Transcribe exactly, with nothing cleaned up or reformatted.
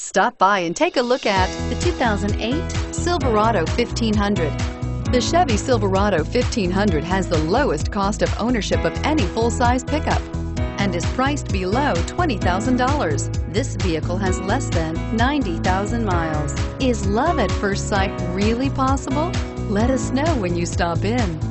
Stop by and take a look at the two thousand eight Silverado fifteen hundred. The Chevy Silverado fifteen hundred has the lowest cost of ownership of any full-size pickup and is priced below twenty thousand dollars. This vehicle has less than ninety thousand miles. Is love at first sight really possible? Let us know when you stop in.